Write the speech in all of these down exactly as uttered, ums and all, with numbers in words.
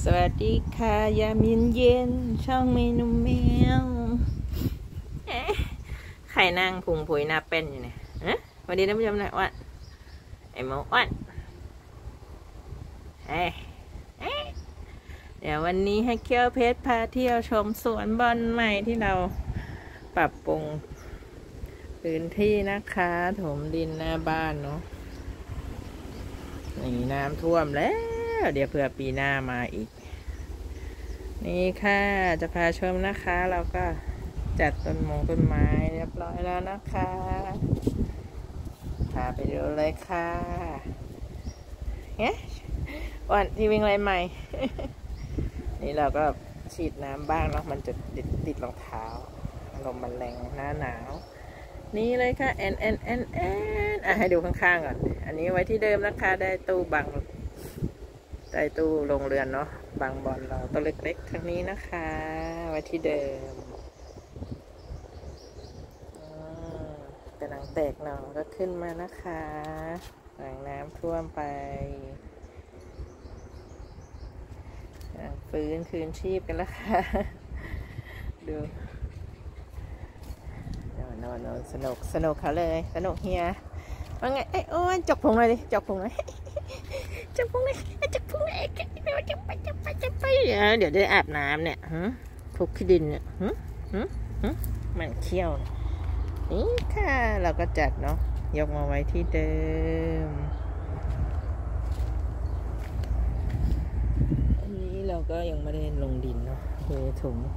สวัสดีค่ะยามเย็นเย็นช่องเมนูแมวไข่นางพุงผุยนาเป็นอยู่เนี่ยสวัสดีท่านผู้ชมนะอ้วนไอ้หมูอ้วนเฮ้เดี๋ยววันนี้ให้เคี้ยวเพชรพาเที่ยวชมสวนบอลใหม่ที่เราปรับปรุงพื้นที่นะคะถมดินหน้าบ้านเนาะนี่น้ำท่วมแล้วเดี๋ยวเผื่อปีหน้ามาอีกนี่ค่ะจะพาชมนะคะเราก็จัดต้นมงต้นไม้เรียบร้อยแล้วนะคะพาไปดูเลยค่ะเนี่ยวันที่วิ่งไรใหม่ นี่เราก็ฉีดน้ำบ้างเนาะมันจะติดติดรองเท้าลมมันแรงหน้าหนาวนี่เลยค่ะแอนแอนแอนแอนอ่ะให้ดูข้างๆก่อนอันนี้ไว้ที่เดิมนะคะได้ตู้บังได้ตู้โรงเรือนเนาะบังบอลเราตัวเล็กๆทั้งนี้นะคะไว้ที่เดิมแต่หลังแตกหนอก็ขึ้นมานะคะหลังน้ำท่วมไปฟื้นคืนชีพกันแล้วค่ะดูนอนนอนสนุกสนุกเขาเลยสนุกเฮียว่าไงไอ้อ้วนจกพุงเลยดิจกพุงเลยจกพุงเลยจกพุงเลยจะไปจะไปจะไปเดี๋ยวได้อาบน้ำเนี่ยคลุกขี้ดินเนี่ยมันเขี้ยวนี่ค่ะเราก็จัดเนาะยกมาไว้ที่เดิมอันนี้เราก็ยังไม่ได้ลงดินเนาะมีถุง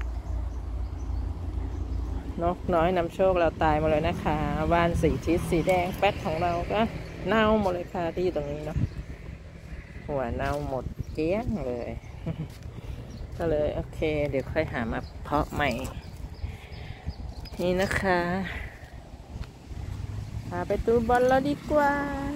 นกน้อยนำโชคเราตายหมดเลยนะคะบ้านสีทิศสีแดงแป๊ดของเราก็เน่าหมดเลยค่ะที่อยู่ตรงนี้เนาะหัวเน่าหมดเกลี้ยงเลยก็เลยโอเคเดี๋ยวค่อยหามาเพาะใหม่นี่นะคะพาไปตู้บอลแล้วดีกว่า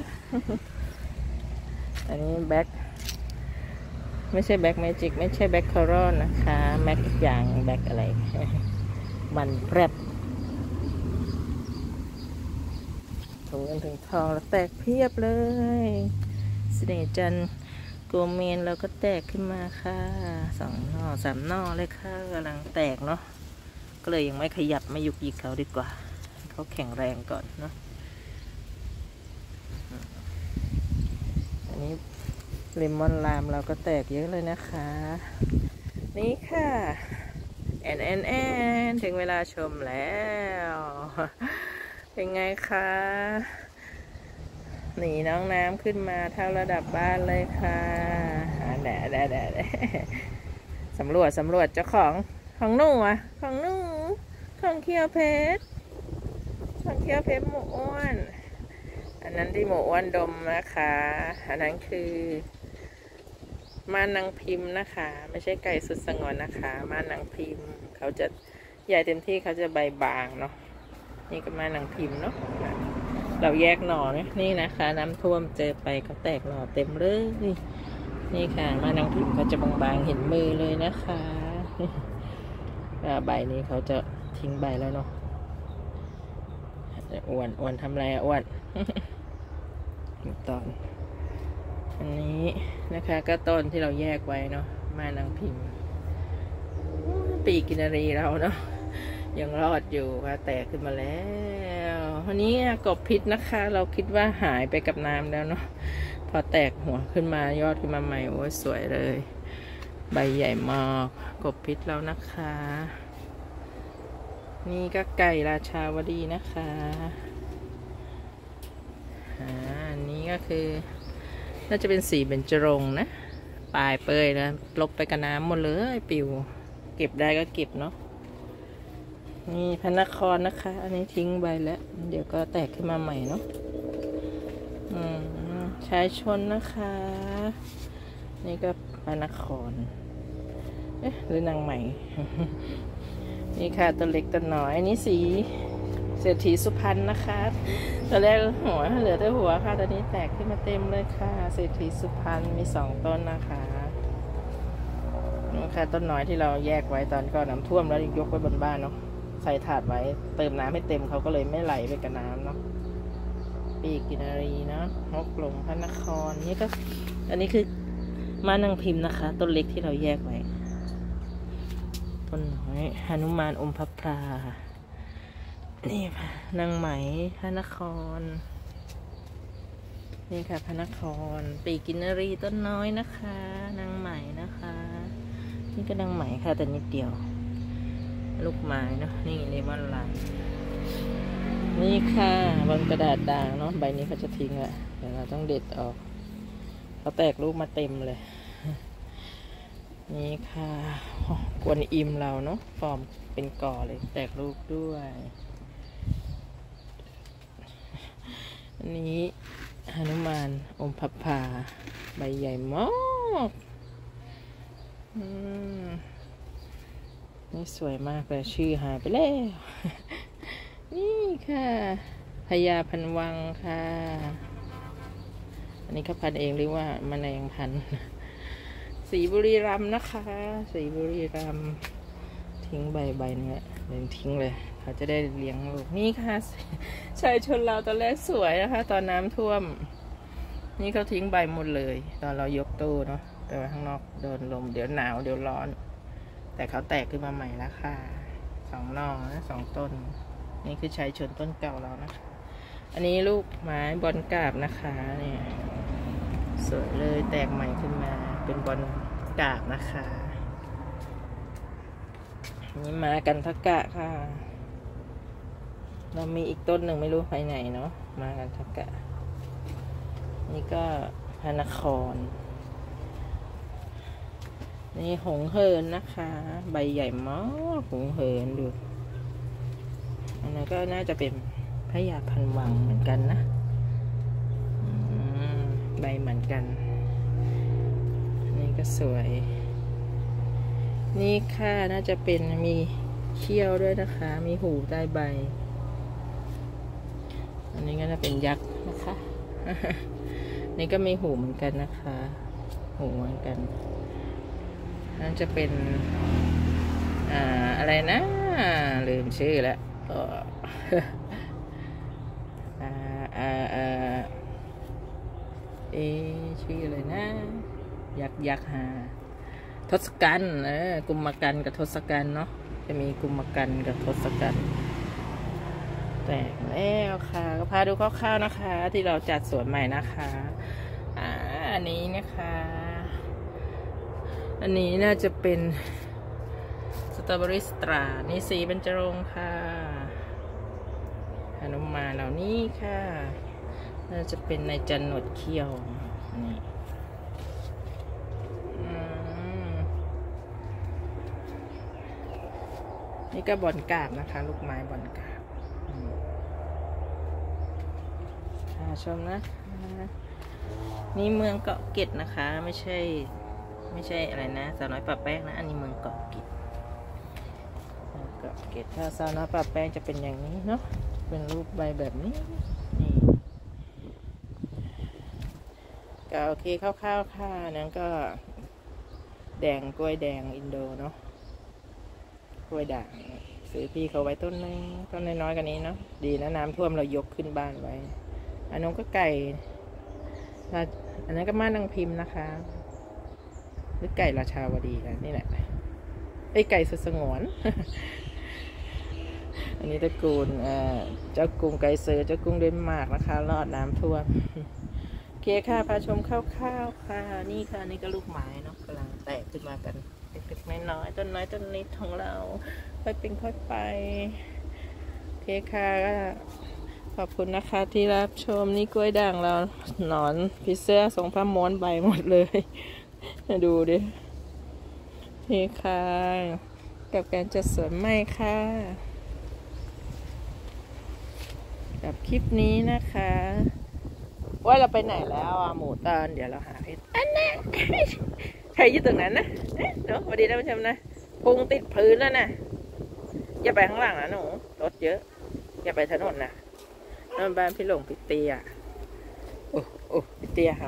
อันนี้แบ็คไม่ใช่แบ็คแมจิกไม่ใช่แบ็คคอรอนนะคะแม็กอีกอย่างแบ็คอะไร มันแปรบถุงเงินถุงทองแล้วแตกเพียบเลยเสน่ห์จันโกเมนเราก็แตกขึ้นมาค่ะสองนอสามนอเลยค่ะกำลังแตกเนาะก็เลยยังไม่ขยับไม่ยุกยิกเขาดีกว่าเขาแข็งแรงก่อนเนาะอันนี้เลมอนลามเราก็แตกเยอะเลยนะคะนี่ค่ะแอนแอนแอนถึงเวลาชมแล้วเป็นไงคะหนีน้องน้ำขึ้นมาเท่าระดับบ้านเลยค่ะแดดแดดแดดสำรวจสำรวจเจ้าของของหนูอะของหนูของเคียวเพชรของเคียวเพชรหมูอ้วนอันนั้นที่หมูอ้วนดมนะคะอันนั้นคือม่านนางพิมพ์นะคะไม่ใช่ไก่สุดสงวนนะคะม่านนางพิมพ์เขาจะใหญ่เต็มที่เขาจะใบบางเนาะนี่ก็ม่านนางพิมพ์เนาะเราแยกหน่อเนี่ยนี่นะคะน้ำท่วมเจอไปเขาแตกหน่อเต็มเลยนี่ค่ะม่านนางพิมพ์เขาจะบางๆเห็นมือเลยนะคะใบนี้เขาจะทิ้งใบแล้วเนาะอ้วนอ้วนทำไรอ้วนตอนอันนี้นะคะก็ต้นที่เราแยกไว้เนาะม่านนางพิมพ์ปีกินรีเราเนาะยังรอดอยู่ค่ะแตกขึ้นมาแล้ววันนี้กบพิษนะคะเราคิดว่าหายไปกับน้ำแล้วเนาะพอแตกหัวขึ้นมายอดขึ้นมาใหม่โอ้ยสวยเลยใบใหญ่มากกบพิษแล้วนะคะนี่ก็ไก่ราชาวดีนะคะอ่าอันนี้ก็คือน่าจะเป็นสีเบญจรงค์นะปลายเปยนะลบไปกับน้ำหมดเลยปิวเก็บได้ก็เก็บเนาะนี่พระนครนะคะอันนี้ทิ้งไปแล้วเดี๋ยวก็แตกขึ้นมาใหม่เนาะอืมชายชนนะคะนี่ก็พระนครเอ๊ะหรือนางใหม่ นี่ค่ะตัวเล็กตัวน้อยอันนี้สีเศรษฐีสุพรรณนะคะตัวแรกหัวเหลือแต่หัวค่ะตอนนี้แตกขึ้นมาเต็มเลยค่ะเศรษฐีสุพรรณมีสองต้นนะคะนี่ค่ะต้นน้อยที่เราแยกไว้ตอนก่อนน้ำท่วมแล้วยกไว้บนบ้านเนาะใส่ถาดไว้เติมน้ำให้เต็มเขาก็เลยไม่ไหลไปกับน้ำเนาะปีกินรีเนาะนกหลงพระนครนี่ก็อันนี้คือมานังพิมพ์นะคะต้นเล็กที่เราแยกไว้ต้นน้อยหนุมานอมพระพรานี่ค่ะนางไหมพระนครนี่ค่ะพระนครปีกินรีต้นน้อยนะคะนางไหมนะคะนี่ก็นางไหมค่ะแต่นิดเดียวลูกไม้เนาะนี่เลมอนไลน์นี่ค่ะบนกระดาษด่างเนาะใบนี้เขาจะทิ้งแหละเดี๋ยวเราต้องเด็ดออกเขาแตกลูกมาเต็มเลยนี่ค่ะกวนอิมเราเนาะฟอร์มเป็นก่อเลยแตกลูกด้วยอันนี้หนุมานอมพับพาใบใหญ่มากนี่สวยมากเลยชื่อหายไปแล้วนี่ค่ะพญาพันวังค่ะอันนี้เขาพันเองหรือว่าแมลงพันสีบุรีรัมย์นะคะสีบุรีรัมย์ทิ้งใบใบนี้เดี๋ยวทิ้งเลยเขาจะได้เลี้ยงลูกนี่ค่ะชายชนเราตอนแรกสวยนะคะตอนน้ำท่วมนี่เขาทิ้งใบหมดเลยตอนเรายกตู้เนาะแต่ว่าข้างนอกโดนลมเดี๋ยวหนาวเดี๋ยวร้อนแต่เขาแตกขึ้นมาใหม่แล้วค่ะสองนอนะสองต้นนี่คือชายชนต้นเก่าเรานะคะอันนี้ลูกไม้บอลกาบนะคะเนี่ยสวยเลยแตกใหม่ขึ้นมาเป็นบอลกาบนะคะนี่มากันทกะค่ะเรามีอีกต้นหนึ่งไม่รู้ไปไหนเนาะมากันทกะนี่ก็พระนครนี่หงเหินนะคะใบใหญ่มากหงเหินดูอันนั้นก็น่าจะเป็นพญาพันวังเหมือนกันนะใบเหมือนกันนี่ก็สวยนี่ค่ะน่าจะเป็นมีเขี้ยวด้วยนะคะมีหูใต้ใบอันนี้ก็จะเป็นยักษ์นะคะนี่ก็มีหูเหมือนกันนะคะหูเหมือนกันนั่นจะเป็นอ่าอะไรนะลืมชื่อแล้วก็อ่าอ่าอ่าเอชื่ออะไรนะยักษ์ยักษ์ฮะทศกัณฐ์เออกุมมกันกับทศกัณฐ์เนาะจะมีกุมมกันกับทศกัณฐ์แตกแล้วค่ะก็พาดูคร่าวๆนะคะที่เราจัดสวนใหม่นะคะอ่าอันนี้นะคะอันนี้น่าจะเป็นสตรอเบอรี่สตรานี่สีเบญจรงค์ค่ะหนุมานเหล่านี้ค่ะน่าจะเป็นในจันหนวดเขี้ยวนี่นี่ก็บอนกาบนะคะลูกไม้บอนกาบค่ะชมนะนี่เมืองเกาะเกร็ดนะคะไม่ใช่ไม่ใช่อะไรนะสาวน้อยปะแป้งนะอันนี้เมืองเกาะเกร็ดเกาะเกร็ดถ้าสาวน้อยปะแป้งจะเป็นอย่างนี้เนาะเป็นรูปใบแบบนี้นี่ก็โอเคคร่าวๆค่ะนั้นก็แดงกล้วยแดงอินโดเนาะกล้วยด่างซื้อพี่เขาไว้ต้นนึงต้นน้อยๆกันนี้เนาะดีนะน้ำท่วมเรายกขึ้นบ้านไว้อันนู้นก็ไก่อันนั้นก็ม่านนางพิมพ์นะคะหรือไก่ราชาวดีนะนี่แหละไอไก่สุดสงวน อันนี้ตระกูลเจ้ากรุงไกเซอร์เจ้ากรุงเดนมาร์กนะคะรอดน้ำท่วมโอเคค่ะพาชมคร่าวๆค่ะนี่ค่ะนี่ก็ลูกไม้เนาะกำลังแตกขึ้นมากันเล็กๆน้อยๆต้นน้อยต้นนิดของเราค่อยเป็นค่อยไปโอเคค่ะขอบคุณนะคะที่รับชมนี่กล้วยด่างเราหนอนพิเศษทรงผ้าม้วนใบหมดเลยมาดูดินี่ค่ะกับการจัดสวนใหม่ค่ะกับคลิปนี้นะคะว่าเราไปไหนแล้วอ่ะหมูตอนเดี๋ยวเราหาเพชรอันนั้นใครอยู่ตรงนั้นนะเนาะสวัสดีท่านผู้ชมนะพุงติดพื้นแล้วนะอย่าไปข้างหลังนะหนูรถเยอะอย่าไปถนนนะนั่นบ้านพี่หลงพี่เตียโอ้โอ้พี่เตียเห่า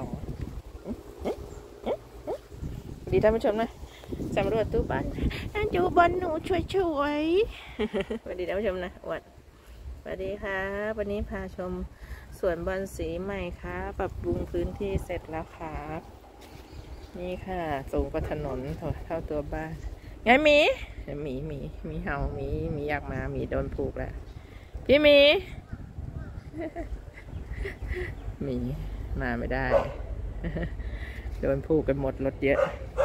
ดีท่านผู้ชมนะสำรวจตู้บ้านอยู่บนหนูช่วยช่วยสวัสดีท่านผู้ชมนะอวดสวัสดีค่ะวันนี้พาชมสวนบอนสีใหม่ค่ะปรับปรุงพื้นที่เสร็จแล้วค่ะนี่ค่ะสูงกว่าถนนเท่าตัวบ้านไงหมีหมีหมีหมีเห่าหมีหมีอยากมาหมีโดนผูกแล้วพี่หมีหมีมาไม่ได้โดนผูกกันหมดรถเยอะ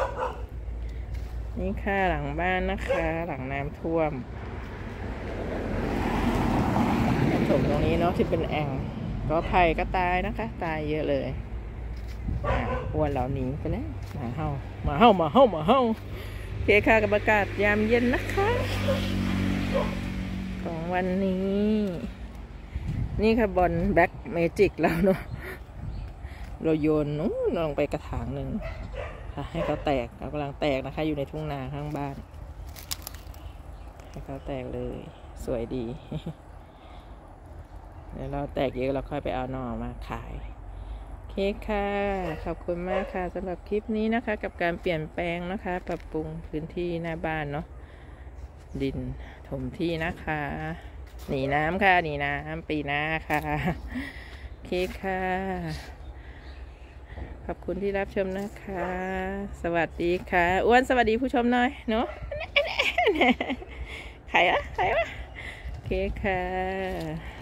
นี่ค่ะหลังบ้านนะคะหลังน้ำท่วมถมตรงนี้เนาะที่เป็นแอ่งก็ไผ่ก็ตายนะคะตายเยอะเลยอ้วนเหล่านี้ไปแล้วมาเห่ามาเห่ามาเห่ามาเห่าเคค่ะกับบรรยากาศยามเย็นนะคะของวันนี้นี่ค่ะบอลแบ็คเมจิกแล้วเนาะเราโยนนู้นลงไปกระถางหนึ่งให้เขาแตกเรากำลังแตกนะคะอยู่ในทุ่งนาข้างบ้านให้เขาแตกเลยสวยดีเดี๋ยวเราแตกเยอะเราค่อยไปเอาหน่อมาขายโอเคค่ะขอบคุณมากค่ะสำหรับคลิปนี้นะคะกับการเปลี่ยนแปลงนะคะปรับปรุงพื้นที่หน้าบ้านเนาะดินถมที่นะคะหนีน้ำค่ะหนีน้ำปีหน้าค่ะโอเคค่ะขอบคุณที่รับชมนะคะสวัสดีค่ะอ้วนสวัสดีผู้ชมหน่อยเนาะใครอะใครวะโอเคค่ะ